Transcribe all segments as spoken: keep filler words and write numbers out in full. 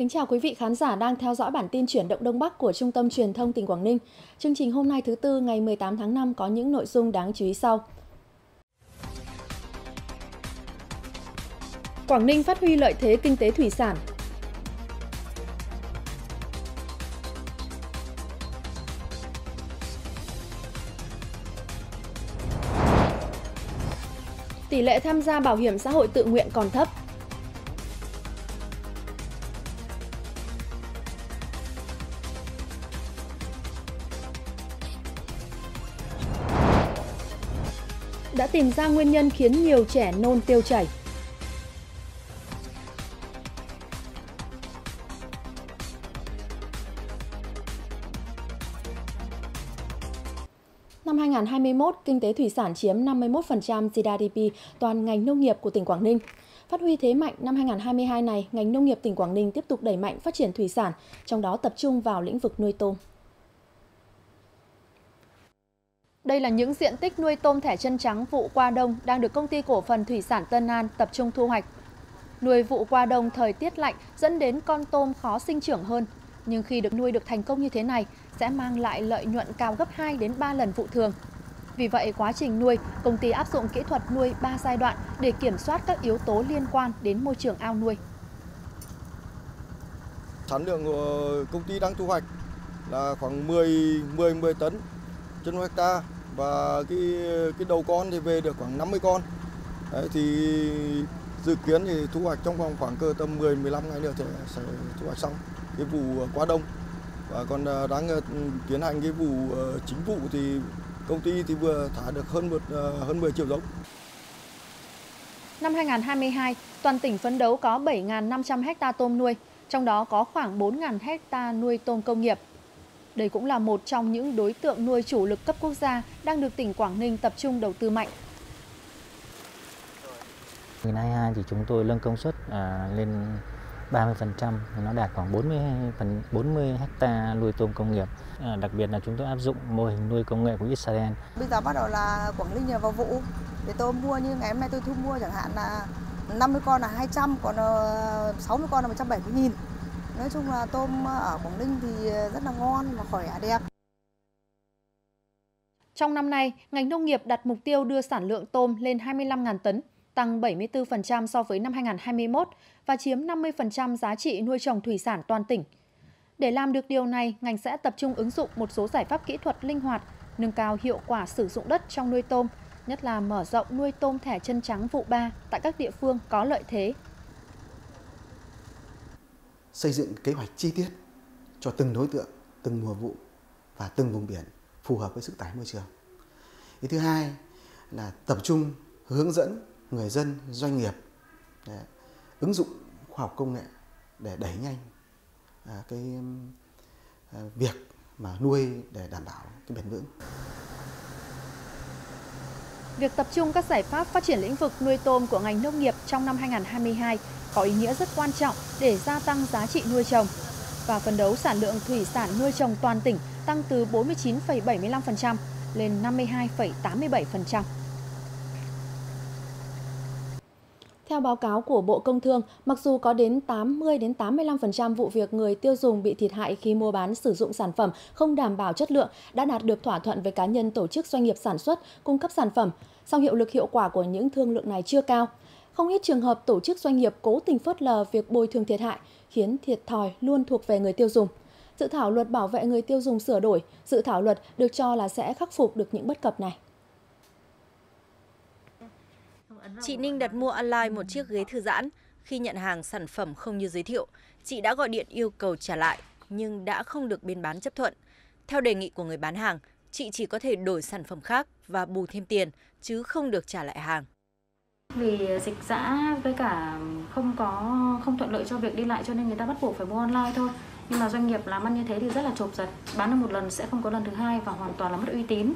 Kính chào quý vị khán giả đang theo dõi bản tin chuyển động Đông Bắc của Trung tâm Truyền thông tỉnh Quảng Ninh. Chương trình hôm nay thứ Tư ngày mười tám tháng năm có những nội dung đáng chú ý sau. Quảng Ninh phát huy lợi thế kinh tế thủy sản. Tỷ lệ tham gia bảo hiểm xã hội tự nguyện còn thấp. Đã tìm ra nguyên nhân khiến nhiều trẻ nôn tiêu chảy. Năm hai nghìn không trăm hai mươi mốt, kinh tế thủy sản chiếm năm mươi mốt phần trăm giê đê pê toàn ngành nông nghiệp của tỉnh Quảng Ninh. Phát huy thế mạnh, năm hai nghìn không trăm hai mươi hai này, ngành nông nghiệp tỉnh Quảng Ninh tiếp tục đẩy mạnh phát triển thủy sản, trong đó tập trung vào lĩnh vực nuôi tôm. Đây là những diện tích nuôi tôm thẻ chân trắng vụ qua đông đang được Công ty Cổ phần Thủy sản Tân An tập trung thu hoạch. Nuôi vụ qua đông thời tiết lạnh dẫn đến con tôm khó sinh trưởng hơn, nhưng khi được nuôi được thành công như thế này sẽ mang lại lợi nhuận cao gấp hai đến ba lần vụ thường. Vì vậy, quá trình nuôi, công ty áp dụng kỹ thuật nuôi ba giai đoạn để kiểm soát các yếu tố liên quan đến môi trường ao nuôi. Sản lượng của công ty đang thu hoạch là khoảng mười mười tấn trên một hecta, và cái cái đầu con thì về được khoảng năm mươi con. Đấy, thì dự kiến thì thu hoạch trong vòng khoảng cỡ tầm mười mười lăm ngày nữa thì sẽ thu hoạch xong cái vụ qua đông. Và còn đang tiến hành cái vụ chính vụ thì công ty thì vừa thả được hơn một hơn mười triệu giống. Năm hai nghìn không trăm hai mươi hai, toàn tỉnh phấn đấu có bảy nghìn năm trăm ha tôm nuôi, trong đó có khoảng bốn nghìn ha nuôi tôm công nghiệp. Đây cũng là một trong những đối tượng nuôi chủ lực cấp quốc gia đang được tỉnh Quảng Ninh tập trung đầu tư mạnh. hai nghìn không trăm hai mươi hai thì chúng tôi nâng công suất à, lên ba mươi phần trăm, nó đạt khoảng bốn mươi ha nuôi tôm công nghiệp. À, đặc biệt là chúng tôi áp dụng mô hình nuôi công nghệ của Israel. Bây giờ bắt đầu là Quảng Ninh nhờ vào vụ để tôm mua, như ngày hôm nay tôi thu mua chẳng hạn là năm mươi con là hai trăm, còn sáu mươi con là một trăm bảy mươi nghìn. Nói chung là tôm ở Quảng Ninh thì rất là ngon và khỏe đẹp. Trong năm nay, ngành nông nghiệp đặt mục tiêu đưa sản lượng tôm lên hai mươi lăm nghìn tấn, tăng bảy mươi tư phần trăm so với năm hai nghìn không trăm hai mươi mốt và chiếm năm mươi phần trăm giá trị nuôi trồng thủy sản toàn tỉnh. Để làm được điều này, ngành sẽ tập trung ứng dụng một số giải pháp kỹ thuật linh hoạt, nâng cao hiệu quả sử dụng đất trong nuôi tôm, nhất là mở rộng nuôi tôm thẻ chân trắng vụ ba tại các địa phương có lợi thế. Xây dựng kế hoạch chi tiết cho từng đối tượng, từng mùa vụ và từng vùng biển phù hợp với sức tải môi trường. Ý thứ hai là tập trung hướng dẫn người dân, doanh nghiệp để ứng dụng khoa học công nghệ để đẩy nhanh à, cái à, việc mà nuôi để đảm bảo cái bền vững. Việc tập trung các giải pháp phát triển lĩnh vực nuôi tôm của ngành nông nghiệp trong năm hai nghìn không trăm hai mươi hai có ý nghĩa rất quan trọng để gia tăng giá trị nuôi trồng và phấn đấu sản lượng thủy sản nuôi trồng toàn tỉnh tăng từ bốn mươi chín phẩy bảy mươi lăm phần trăm lên năm mươi hai phẩy tám mươi bảy phần trăm. Theo báo cáo của Bộ Công Thương, mặc dù có đến tám mươi đến tám mươi lăm phần trăm vụ việc người tiêu dùng bị thiệt hại khi mua bán sử dụng sản phẩm không đảm bảo chất lượng đã đạt được thỏa thuận với cá nhân, tổ chức, doanh nghiệp sản xuất, cung cấp sản phẩm, song hiệu lực hiệu quả của những thương lượng này chưa cao. Không ít trường hợp tổ chức doanh nghiệp cố tình phớt lờ việc bồi thường thiệt hại, khiến thiệt thòi luôn thuộc về người tiêu dùng. Dự thảo luật bảo vệ người tiêu dùng sửa đổi, dự thảo luật được cho là sẽ khắc phục được những bất cập này. Chị Ninh đặt mua online một chiếc ghế thư giãn. Khi nhận hàng sản phẩm không như giới thiệu, chị đã gọi điện yêu cầu trả lại nhưng đã không được bên bán chấp thuận. Theo đề nghị của người bán hàng, chị chỉ có thể đổi sản phẩm khác và bù thêm tiền chứ không được trả lại hàng. Vì dịch giã với cả không có không thuận lợi cho việc đi lại cho nên người ta bắt buộc phải mua online thôi. Nhưng mà doanh nghiệp làm ăn như thế thì rất là chộp giật, bán được một lần sẽ không có lần thứ hai và hoàn toàn là mất uy tín.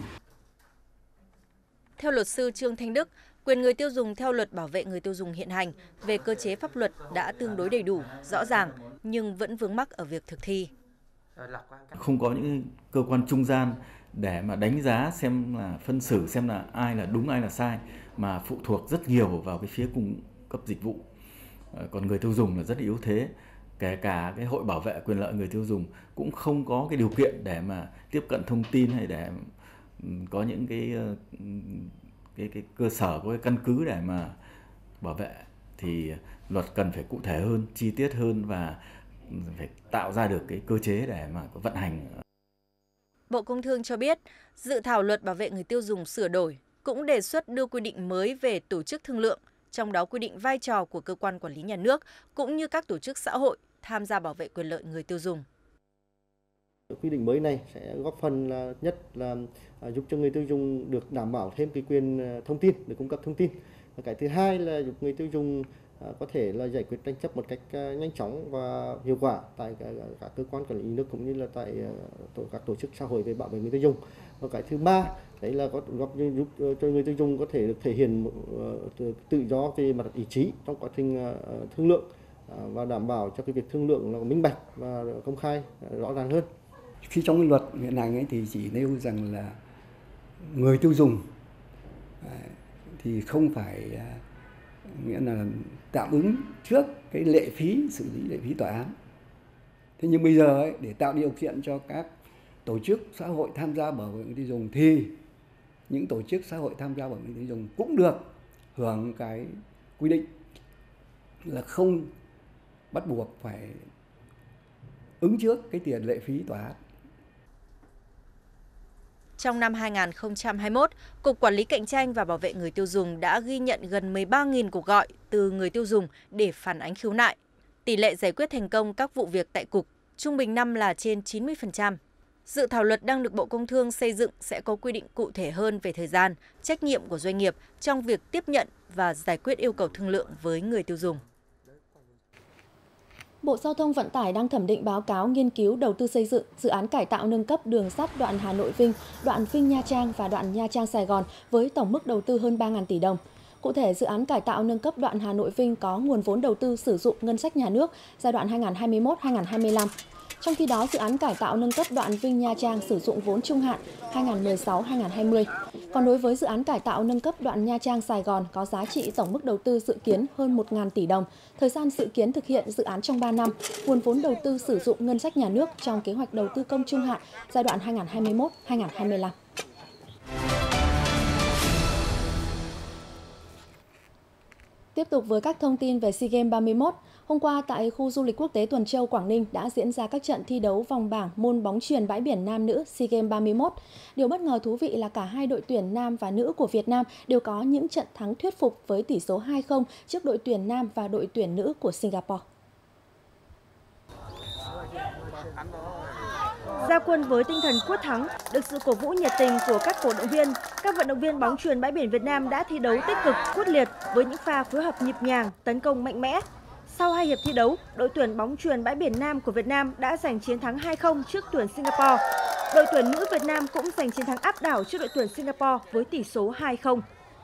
Theo luật sư Trương Thanh Đức, quyền người tiêu dùng theo luật bảo vệ người tiêu dùng hiện hành về cơ chế pháp luật đã tương đối đầy đủ, rõ ràng nhưng vẫn vướng mắc ở việc thực thi. Không có những cơ quan trung gian để mà đánh giá xem là phân xử xem là ai là đúng ai là sai, mà phụ thuộc rất nhiều vào cái phía cung cấp dịch vụ. Còn người tiêu dùng là rất yếu thế. kể cả cái hội bảo vệ quyền lợi người tiêu dùng cũng không có cái điều kiện để mà tiếp cận thông tin hay để có những cái cái cái cơ sở, có cái căn cứ để mà bảo vệ, thì luật cần phải cụ thể hơn, chi tiết hơn và phải tạo ra được cái cơ chế để mà vận hành. Bộ Công Thương cho biết, dự thảo luật bảo vệ người tiêu dùng sửa đổi cũng đề xuất đưa quy định mới về tổ chức thương lượng, trong đó quy định vai trò của cơ quan quản lý nhà nước cũng như các tổ chức xã hội tham gia bảo vệ quyền lợi người tiêu dùng. Quy định mới này sẽ góp phần là nhất là giúp cho người tiêu dùng được đảm bảo thêm cái quyền thông tin, được cung cấp thông tin. Và cái thứ hai là giúp người tiêu dùng có thể là giải quyết tranh chấp một cách nhanh chóng và hiệu quả tại các cơ quan quản lý nhà nước cũng như là tại các tổ chức xã hội về bảo vệ người tiêu dùng. Và cái thứ ba đấy là có góp giúp cho người tiêu dùng có thể được thể hiện tự do về mặt ý chí trong quá trình thương lượng và đảm bảo cho cái việc thương lượng là minh bạch và công khai rõ ràng hơn. Khi trong cái luật hiện hành ấy thì chỉ nêu rằng là người tiêu dùng thì không phải, nghĩa là tạm ứng trước cái lệ phí, xử lý lệ phí tòa án. Thế nhưng bây giờ ấy, để tạo điều kiện cho các tổ chức xã hội tham gia bảo vệ người tiêu dùng thì những tổ chức xã hội tham gia bảo vệ người tiêu dùng cũng được hưởng cái quy định là không bắt buộc phải ứng trước cái tiền lệ phí tòa án. Trong năm hai nghìn không trăm hai mươi mốt, Cục Quản lý Cạnh tranh và Bảo vệ người tiêu dùng đã ghi nhận gần mười ba nghìn cuộc gọi từ người tiêu dùng để phản ánh khiếu nại. Tỷ lệ giải quyết thành công các vụ việc tại Cục trung bình năm là trên chín mươi phần trăm. Dự thảo luật đang được Bộ Công Thương xây dựng sẽ có quy định cụ thể hơn về thời gian, trách nhiệm của doanh nghiệp trong việc tiếp nhận và giải quyết yêu cầu thương lượng với người tiêu dùng. Bộ Giao thông Vận tải đang thẩm định báo cáo nghiên cứu đầu tư xây dựng dự án cải tạo nâng cấp đường sắt đoạn Hà Nội - Vinh, đoạn Vinh - Nha Trang và đoạn Nha Trang - Sài Gòn với tổng mức đầu tư hơn ba nghìn tỷ đồng. Cụ thể, dự án cải tạo nâng cấp đoạn Hà Nội - Vinh có nguồn vốn đầu tư sử dụng ngân sách nhà nước giai đoạn hai nghìn không trăm hai mươi mốt đến hai nghìn không trăm hai mươi lăm. Trong khi đó, dự án cải tạo nâng cấp đoạn Vinh - Nha Trang sử dụng vốn trung hạn hai nghìn không trăm mười sáu đến hai nghìn không trăm hai mươi. Còn đối với dự án cải tạo nâng cấp đoạn Nha Trang - Sài Gòn có giá trị tổng mức đầu tư dự kiến hơn một nghìn tỷ đồng. Thời gian dự kiến thực hiện dự án trong ba năm, nguồn vốn đầu tư sử dụng ngân sách nhà nước trong kế hoạch đầu tư công trung hạn giai đoạn hai nghìn không trăm hai mươi mốt đến hai nghìn không trăm hai mươi lăm. Tiếp tục với các thông tin về SEA Games ba mươi mốt. Hôm qua tại khu du lịch quốc tế Tuần Châu, Quảng Ninh đã diễn ra các trận thi đấu vòng bảng môn bóng chuyền bãi biển nam nữ SEA Games ba mươi mốt. Điều bất ngờ thú vị là cả hai đội tuyển nam và nữ của Việt Nam đều có những trận thắng thuyết phục với tỷ số hai không trước đội tuyển nam và đội tuyển nữ của Singapore. Ra quân với tinh thần quyết thắng, được sự cổ vũ nhiệt tình của các cổ động viên, các vận động viên bóng chuyền bãi biển Việt Nam đã thi đấu tích cực, quyết liệt với những pha phối hợp nhịp nhàng, tấn công mạnh mẽ. Sau hai hiệp thi đấu, đội tuyển bóng chuyền bãi biển nam của Việt Nam đã giành chiến thắng hai không trước tuyển Singapore. Đội tuyển nữ Việt Nam cũng giành chiến thắng áp đảo trước đội tuyển Singapore với tỷ số hai không.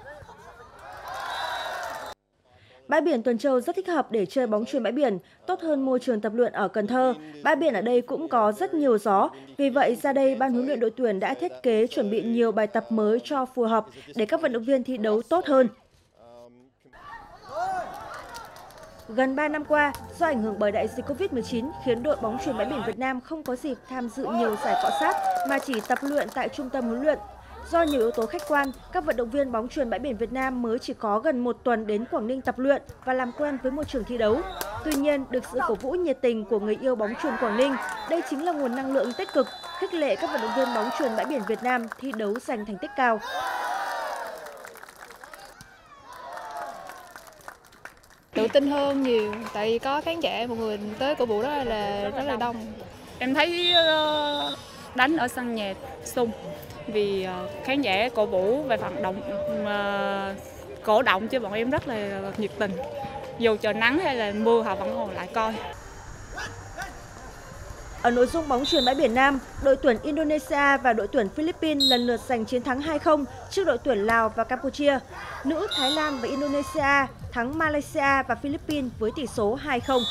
Bãi biển Tuần Châu rất thích hợp để chơi bóng chuyền bãi biển, tốt hơn môi trường tập luyện ở Cần Thơ. Bãi biển ở đây cũng có rất nhiều gió, vì vậy ra đây ban huấn luyện đội tuyển đã thiết kế chuẩn bị nhiều bài tập mới cho phù hợp để các vận động viên thi đấu tốt hơn. Gần ba năm qua, do ảnh hưởng bởi đại dịch Covid mười chín khiến đội bóng chuyền bãi biển Việt Nam không có dịp tham dự nhiều giải cọ sát mà chỉ tập luyện tại trung tâm huấn luyện. Do nhiều yếu tố khách quan, các vận động viên bóng chuyền bãi biển Việt Nam mới chỉ có gần một tuần đến Quảng Ninh tập luyện và làm quen với môi trường thi đấu. Tuy nhiên, được sự cổ vũ nhiệt tình của người yêu bóng chuyền Quảng Ninh, đây chính là nguồn năng lượng tích cực, khích lệ các vận động viên bóng chuyền bãi biển Việt Nam thi đấu giành thành tích cao. Tự tin hơn nhiều, tại vì có khán giả mọi người tới cổ vũ rất là rất là đông. Em thấy đánh ở sân nhà sung vì khán giả cổ vũ và vận động cổ động cho bọn em rất là nhiệt tình. Dù trời nắng hay là mưa họ vẫn ngồi lại coi. Ở nội dung bóng chuyền bãi biển nam, đội tuyển Indonesia và đội tuyển Philippines lần lượt giành chiến thắng hai không trước đội tuyển Lào và Campuchia. Nữ Thái Lan và Indonesia thắng Malaysia và Philippines với tỷ số hai không.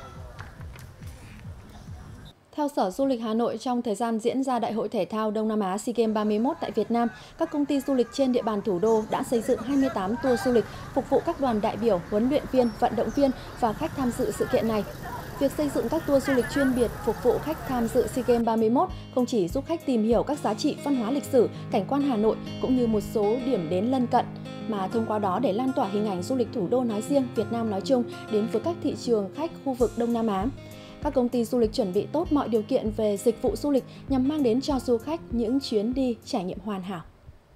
Theo Sở Du lịch Hà Nội, trong thời gian diễn ra Đại hội Thể thao Đông Nam Á SEA Games ba mươi mốt tại Việt Nam, các công ty du lịch trên địa bàn thủ đô đã xây dựng hai mươi tám tour du lịch phục vụ các đoàn đại biểu, huấn luyện viên, vận động viên và khách tham dự sự kiện này. Việc xây dựng các tour du lịch chuyên biệt phục vụ khách tham dự SEA Games ba mươi mốt không chỉ giúp khách tìm hiểu các giá trị văn hóa lịch sử, cảnh quan Hà Nội cũng như một số điểm đến lân cận, mà thông qua đó để lan tỏa hình ảnh du lịch thủ đô nói riêng, Việt Nam nói chung đến với các thị trường khách khu vực Đông Nam Á. Các công ty du lịch chuẩn bị tốt mọi điều kiện về dịch vụ du lịch nhằm mang đến cho du khách những chuyến đi trải nghiệm hoàn hảo.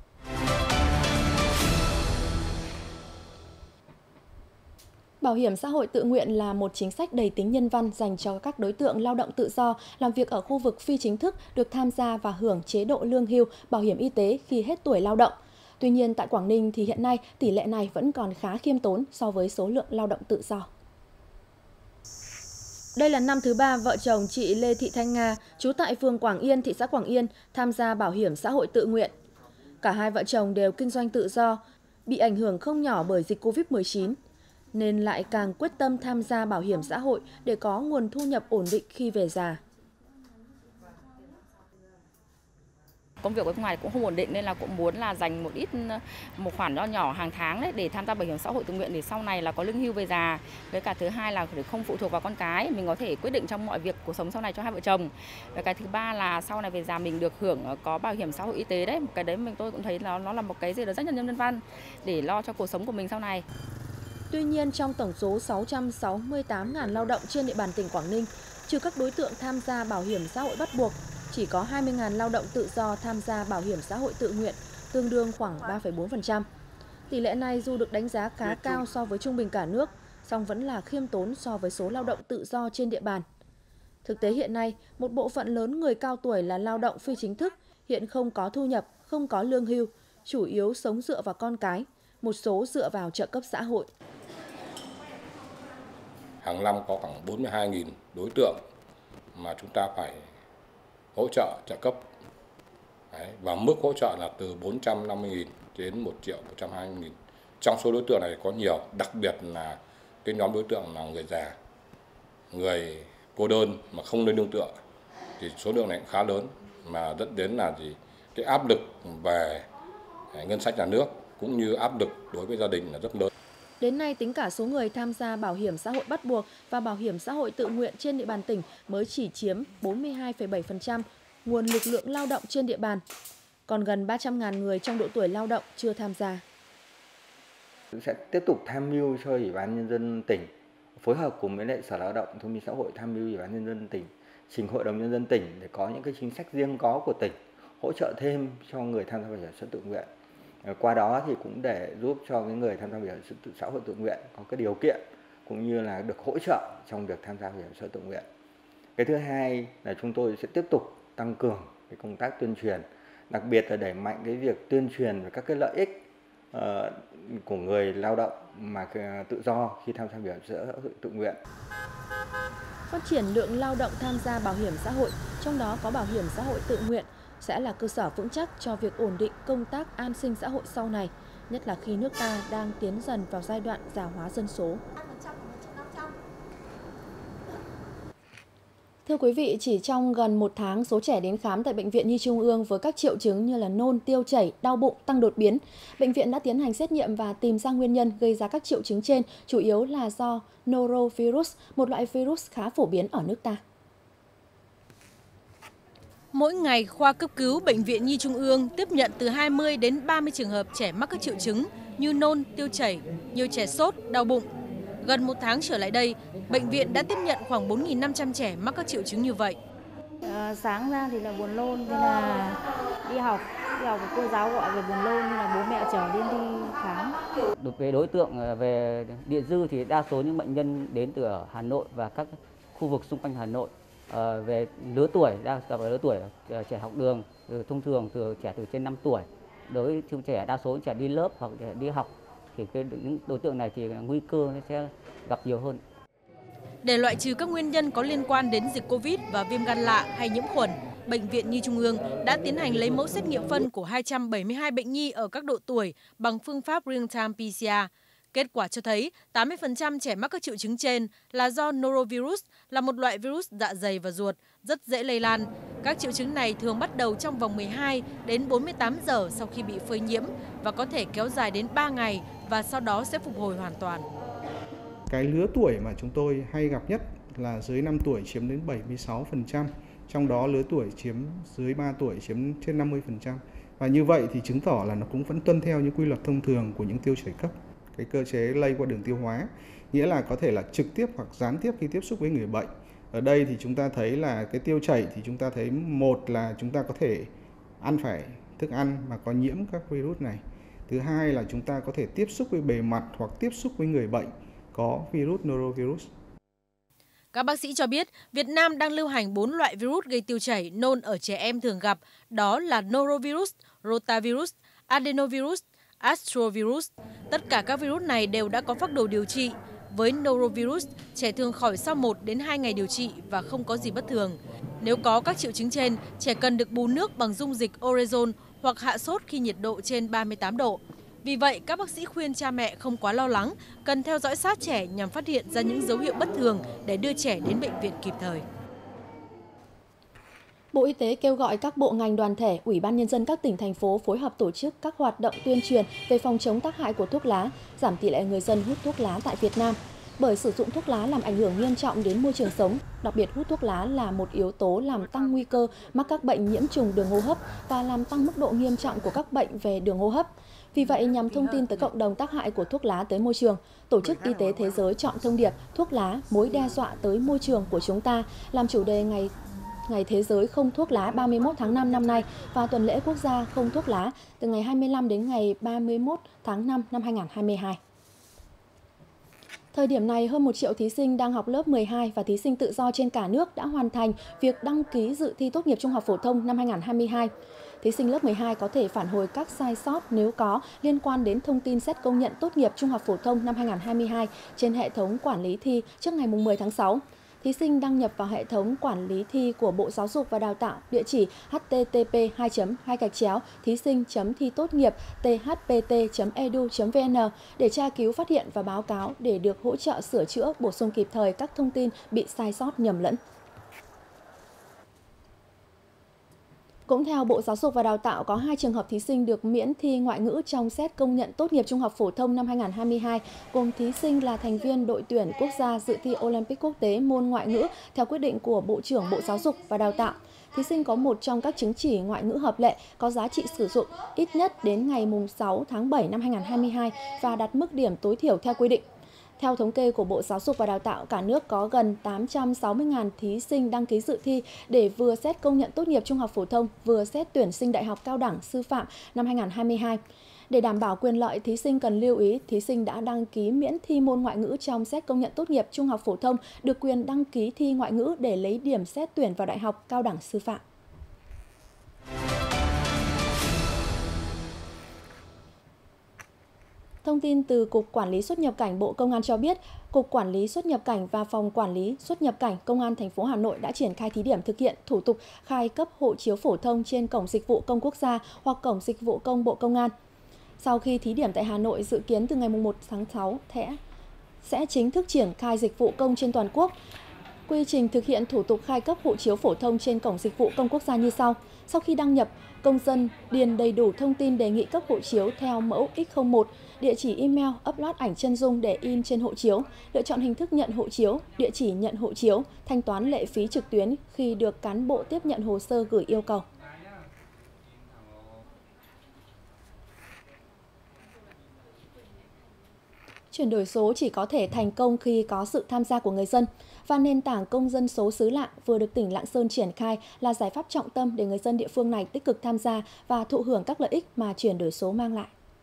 Bảo hiểm xã hội tự nguyện là một chính sách đầy tính nhân văn dành cho các đối tượng lao động tự do làm việc ở khu vực phi chính thức được tham gia và hưởng chế độ lương hưu, bảo hiểm y tế khi hết tuổi lao động. Tuy nhiên, tại Quảng Ninh thì hiện nay tỷ lệ này vẫn còn khá khiêm tốn so với số lượng lao động tự do. Đây là năm thứ ba vợ chồng chị Lê Thị Thanh Nga, trú tại phường Quảng Yên, thị xã Quảng Yên, tham gia bảo hiểm xã hội tự nguyện. Cả hai vợ chồng đều kinh doanh tự do, bị ảnh hưởng không nhỏ bởi dịch Covid mười chín, nên lại càng quyết tâm tham gia bảo hiểm xã hội để có nguồn thu nhập ổn định khi về già. Công việc ở bên ngoài cũng không ổn định nên là cũng muốn là dành một ít một khoản nho nhỏ hàng tháng đấy để tham gia bảo hiểm xã hội tự nguyện để sau này là có lương hưu về già. Với cả thứ hai là để không phụ thuộc vào con cái, mình có thể quyết định trong mọi việc cuộc sống sau này cho hai vợ chồng. Và cái thứ ba là sau này về già mình được hưởng có bảo hiểm xã hội y tế đấy. Cái đấy mình tôi cũng thấy nó nó là một cái gì đó rất nhân nhân văn để lo cho cuộc sống của mình sau này. Tuy nhiên, trong tổng số sáu trăm sáu mươi tám nghìn lao động trên địa bàn tỉnh Quảng Ninh, trừ các đối tượng tham gia bảo hiểm xã hội bắt buộc, chỉ có hai mươi nghìn lao động tự do tham gia bảo hiểm xã hội tự nguyện, tương đương khoảng ba phẩy bốn phần trăm. Tỷ lệ này dù được đánh giá khá cao so với trung bình cả nước, song vẫn là khiêm tốn so với số lao động tự do trên địa bàn. Thực tế hiện nay, một bộ phận lớn người cao tuổi là lao động phi chính thức, hiện không có thu nhập, không có lương hưu, chủ yếu sống dựa vào con cái, một số dựa vào trợ cấp xã hội. Hàng năm có khoảng bốn mươi hai nghìn đối tượng mà chúng ta phải hỗ trợ trợ cấp. Đấy, và mức hỗ trợ là từ bốn trăm năm mươi nghìn đến một triệu một trăm hai mươi nghìn. Trong số đối tượng này có nhiều, đặc biệt là cái nhóm đối tượng là người già, người cô đơn mà không nơi nương tựa, thì số lượng này cũng khá lớn, mà dẫn đến là gì cái áp lực về ngân sách nhà nước cũng như áp lực đối với gia đình là rất lớn. Đến nay, tính cả số người tham gia bảo hiểm xã hội bắt buộc và bảo hiểm xã hội tự nguyện trên địa bàn tỉnh mới chỉ chiếm bốn mươi hai phẩy bảy phần trăm nguồn lực lượng lao động trên địa bàn, còn gần ba trăm nghìn người trong độ tuổi lao động chưa tham gia. Sẽ tiếp tục tham mưu cho Ủy ban Nhân dân tỉnh, phối hợp cùng với lại Sở Lao động Thương binh Xã hội tham mưu Ủy ban Nhân dân tỉnh, trình Hội đồng Nhân dân tỉnh để có những cái chính sách riêng có của tỉnh, hỗ trợ thêm cho người tham gia bảo hiểm xã hội tự nguyện. Qua đó thì cũng để giúp cho cái người tham gia bảo hiểm xã hội tự nguyện có cái điều kiện cũng như là được hỗ trợ trong việc tham gia bảo hiểm xã hội tự nguyện. Cái thứ hai là chúng tôi sẽ tiếp tục tăng cường cái công tác tuyên truyền, đặc biệt là đẩy mạnh cái việc tuyên truyền về các cái lợi ích uh, của người lao động mà tự do khi tham gia bảo hiểm xã hội tự nguyện. Phát triển lượng lao động tham gia bảo hiểm xã hội, trong đó có bảo hiểm xã hội tự nguyện, sẽ là cơ sở vững chắc cho việc ổn định công tác an sinh xã hội sau này, nhất là khi nước ta đang tiến dần vào giai đoạn già hóa dân số. Thưa quý vị, chỉ trong gần một tháng, số trẻ đến khám tại Bệnh viện Nhi Trung ương với các triệu chứng như là nôn, tiêu chảy, đau bụng tăng đột biến. Bệnh viện đã tiến hành xét nghiệm và tìm ra nguyên nhân gây ra các triệu chứng trên, chủ yếu là do norovirus, một loại virus khá phổ biến ở nước ta. Mỗi ngày, khoa cấp cứu Bệnh viện Nhi Trung ương tiếp nhận từ hai mươi đến ba mươi trường hợp trẻ mắc các triệu chứng như nôn, tiêu chảy, nhiều trẻ sốt, đau bụng. Gần một tháng trở lại đây, bệnh viện đã tiếp nhận khoảng bốn nghìn năm trăm trẻ mắc các triệu chứng như vậy. À, sáng ra thì là buồn nôn, nên là đi học, đi học cô giáo gọi về buồn nôn nên là bố mẹ chở đến đi khám. Đối với đối tượng về địa dư thì đa số những bệnh nhân đến từ ở Hà Nội và các khu vực xung quanh Hà Nội. À, về lứa tuổi, đa số lứa tuổi trẻ học đường, thông thường từ trẻ từ trên năm tuổi. Đối với trẻ đa số trẻ đi lớp hoặc trẻ đi học thì cái, những đối tượng này thì nguy cơ sẽ gặp nhiều hơn. Để loại trừ các nguyên nhân có liên quan đến dịch Covid và viêm gan lạ hay nhiễm khuẩn, Bệnh viện Nhi Trung ương đã tiến hành lấy mẫu xét nghiệm phân của hai trăm bảy mươi hai bệnh nhi ở các độ tuổi bằng phương pháp real-time pê xê rờ. Kết quả cho thấy tám mươi phần trăm trẻ mắc các triệu chứng trên là do norovirus, là một loại virus dạ dày và ruột, rất dễ lây lan. Các triệu chứng này thường bắt đầu trong vòng mười hai đến bốn mươi tám giờ sau khi bị phơi nhiễm và có thể kéo dài đến ba ngày và sau đó sẽ phục hồi hoàn toàn. Cái lứa tuổi mà chúng tôi hay gặp nhất là dưới năm tuổi chiếm đến bảy mươi sáu phần trăm, trong đó lứa tuổi chiếm dưới ba tuổi chiếm trên năm mươi phần trăm. Và như vậy thì chứng tỏ là nó cũng vẫn tuân theo những quy luật thông thường của những tiêu chảy cấp, cái cơ chế lây qua đường tiêu hóa, nghĩa là có thể là trực tiếp hoặc gián tiếp khi tiếp xúc với người bệnh. Ở đây thì chúng ta thấy là cái tiêu chảy thì chúng ta thấy một là chúng ta có thể ăn phải thức ăn mà có nhiễm các virus này. Thứ hai là chúng ta có thể tiếp xúc với bề mặt hoặc tiếp xúc với người bệnh có virus norovirus. Các bác sĩ cho biết, Việt Nam đang lưu hành bốn loại virus gây tiêu chảy nôn ở trẻ em thường gặp, đó là norovirus, rotavirus, adenovirus, astrovirus. Tất cả các virus này đều đã có phác đồ điều trị. Với norovirus, trẻ thường khỏi sau một đến hai ngày điều trị và không có gì bất thường. Nếu có các triệu chứng trên, trẻ cần được bù nước bằng dung dịch orezon hoặc hạ sốt khi nhiệt độ trên ba mươi tám độ. Vì vậy, các bác sĩ khuyên cha mẹ không quá lo lắng, cần theo dõi sát trẻ nhằm phát hiện ra những dấu hiệu bất thường để đưa trẻ đến bệnh viện kịp thời. Bộ Y tế kêu gọi các bộ ngành đoàn thể, Ủy ban Nhân dân các tỉnh, thành phố phối hợp tổ chức các hoạt động tuyên truyền về phòng chống tác hại của thuốc lá, giảm tỷ lệ người dân hút thuốc lá tại Việt Nam. Bởi sử dụng thuốc lá làm ảnh hưởng nghiêm trọng đến môi trường sống, đặc biệt hút thuốc lá là một yếu tố làm tăng nguy cơ mắc các bệnh nhiễm trùng đường hô hấp và làm tăng mức độ nghiêm trọng của các bệnh về đường hô hấp. Vì vậy, nhằm thông tin tới cộng đồng tác hại của thuốc lá tới môi trường, Tổ chức Y tế Thế giới chọn thông điệp thuốc lá mối đe dọa tới môi trường của chúng ta làm chủ đề ngày Ngày Thế giới không thuốc lá ba mươi mốt tháng năm năm nay và tuần lễ quốc gia không thuốc lá từ ngày hai mươi lăm đến ngày ba mươi mốt tháng năm năm hai nghìn không trăm hai mươi hai. Thời điểm này, hơn một triệu thí sinh đang học lớp mười hai và thí sinh tự do trên cả nước đã hoàn thành việc đăng ký dự thi tốt nghiệp trung học phổ thông năm hai nghìn không trăm hai mươi hai. Thí sinh lớp mười hai có thể phản hồi các sai sót nếu có liên quan đến thông tin xét công nhận tốt nghiệp trung học phổ thông năm hai nghìn không trăm hai mươi hai trên hệ thống quản lý thi trước ngày mười tháng sáu. Thí sinh đăng nhập vào hệ thống quản lý thi của Bộ Giáo dục và Đào tạo địa chỉ h t t p hai chấm hai gạch chéo thí sinh chấm thi tốt nghiệp t h p t chấm e d u chấm v n để tra cứu, phát hiện và báo cáo để được hỗ trợ sửa chữa, bổ sung kịp thời các thông tin bị sai sót, nhầm lẫn. Cũng theo Bộ Giáo dục và Đào tạo, có hai trường hợp thí sinh được miễn thi ngoại ngữ trong xét công nhận tốt nghiệp trung học phổ thông năm hai nghìn không trăm hai mươi hai, gồm thí sinh là thành viên đội tuyển quốc gia dự thi Olympic quốc tế môn ngoại ngữ theo quyết định của Bộ trưởng Bộ Giáo dục và Đào tạo. Thí sinh có một trong các chứng chỉ ngoại ngữ hợp lệ có giá trị sử dụng ít nhất đến ngày sáu tháng bảy năm hai nghìn không trăm hai mươi hai và đạt mức điểm tối thiểu theo quy định. Theo thống kê của Bộ Giáo dục và Đào tạo, cả nước có gần tám trăm sáu mươi nghìn thí sinh đăng ký dự thi để vừa xét công nhận tốt nghiệp trung học phổ thông, vừa xét tuyển sinh đại học cao đẳng sư phạm năm hai nghìn không trăm hai mươi hai. Để đảm bảo quyền lợi, thí sinh cần lưu ý thí sinh đã đăng ký miễn thi môn ngoại ngữ trong xét công nhận tốt nghiệp trung học phổ thông được quyền đăng ký thi ngoại ngữ để lấy điểm xét tuyển vào đại học cao đẳng sư phạm. Thông tin từ Cục Quản lý xuất nhập cảnh Bộ Công an cho biết, Cục Quản lý xuất nhập cảnh và Phòng Quản lý xuất nhập cảnh Công an thành phố Hà Nội đã triển khai thí điểm thực hiện thủ tục khai cấp hộ chiếu phổ thông trên Cổng Dịch vụ Công Quốc gia hoặc Cổng Dịch vụ Công Bộ Công an. Sau khi thí điểm tại Hà Nội, dự kiến từ ngày mùng một tháng sáu sẽ chính thức triển khai dịch vụ công trên toàn quốc. Quy trình thực hiện thủ tục khai cấp hộ chiếu phổ thông trên Cổng Dịch vụ Công Quốc gia như sau. Sau khi đăng nhập, công dân điền đầy đủ thông tin đề nghị cấp hộ chiếu theo mẫu x không một, địa chỉ email, upload ảnh chân dung để in trên hộ chiếu, lựa chọn hình thức nhận hộ chiếu, địa chỉ nhận hộ chiếu, thanh toán lệ phí trực tuyến khi được cán bộ tiếp nhận hồ sơ gửi yêu cầu. Chuyển đổi số chỉ có thể thành công khi có sự tham gia của người dân, và nền tảng công dân số xứ Lạng vừa được tỉnh Lạng Sơn triển khai là giải pháp trọng tâm để người dân địa phương này tích cực tham gia và thụ hưởng các lợi ích mà chuyển đổi số mang lại.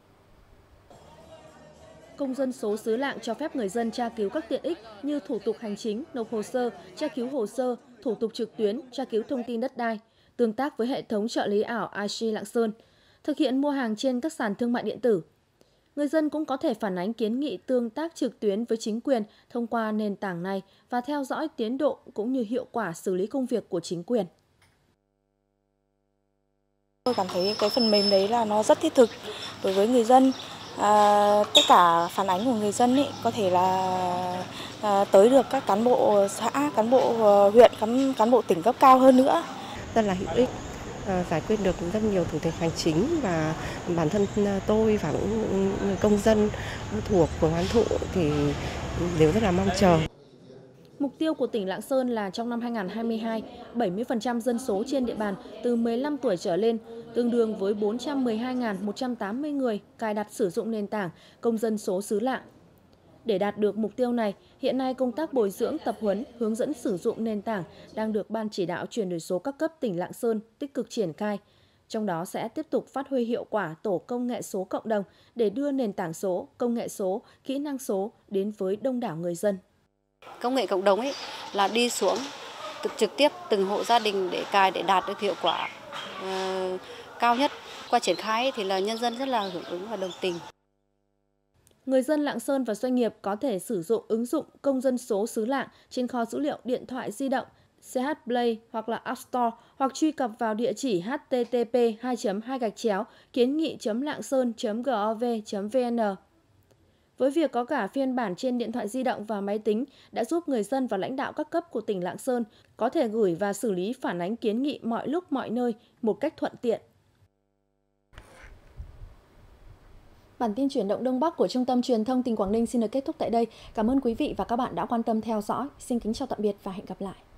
Công dân số xứ Lạng cho phép người dân tra cứu các tiện ích như thủ tục hành chính, nộp hồ sơ, tra cứu hồ sơ, thủ tục trực tuyến, tra cứu thông tin đất đai, tương tác với hệ thống trợ lý ảo i xê Lạng Sơn, thực hiện mua hàng trên các sàn thương mại điện tử. Người dân cũng có thể phản ánh kiến nghị tương tác trực tuyến với chính quyền thông qua nền tảng này và theo dõi tiến độ cũng như hiệu quả xử lý công việc của chính quyền. Tôi cảm thấy cái phần mềm đấy là nó rất thiết thực đối với người dân. À, tất cả phản ánh của người dân ý, có thể là à, tới được các cán bộ xã, cán bộ huyện, cán, cán bộ tỉnh cấp cao hơn nữa. Rất là hữu ích. Giải quyết được rất nhiều thủ tục hành chính và bản thân tôi và công dân thuộc phường An Thụ thì đều rất là mong chờ. Mục tiêu của tỉnh Lạng Sơn là trong năm hai nghìn không trăm hai mươi hai, bảy mươi phần trăm dân số trên địa bàn từ mười lăm tuổi trở lên, tương đương với bốn trăm mười hai nghìn một trăm tám mươi người cài đặt sử dụng nền tảng công dân số xứ Lạng. Để đạt được mục tiêu này, hiện nay công tác bồi dưỡng, tập huấn, hướng dẫn sử dụng nền tảng đang được Ban chỉ đạo chuyển đổi số các cấp tỉnh Lạng Sơn tích cực triển khai. Trong đó sẽ tiếp tục phát huy hiệu quả tổ công nghệ số cộng đồng để đưa nền tảng số, công nghệ số, kỹ năng số đến với đông đảo người dân. Công nghệ cộng đồng ấy là đi xuống trực tiếp từng hộ gia đình để cài để đạt được hiệu quả uh, cao nhất. Qua triển khai thì là nhân dân rất là hưởng ứng và đồng tình. Người dân Lạng Sơn và doanh nghiệp có thể sử dụng ứng dụng công dân số xứ Lạng trên kho dữ liệu điện thoại di động xê hát Play hoặc là App Store hoặc truy cập vào địa chỉ h t t p hai chấm hai gạch chéo kiến nghị chấm lạng sơn chấm gov chấm vn. Với việc có cả phiên bản trên điện thoại di động và máy tính đã giúp người dân và lãnh đạo các cấp của tỉnh Lạng Sơn có thể gửi và xử lý phản ánh kiến nghị mọi lúc mọi nơi một cách thuận tiện. Bản tin chuyển động Đông Bắc của Trung tâm Truyền thông tỉnh Quảng Ninh xin được kết thúc tại đây. Cảm ơn quý vị và các bạn đã quan tâm theo dõi. Xin kính chào tạm biệt và hẹn gặp lại.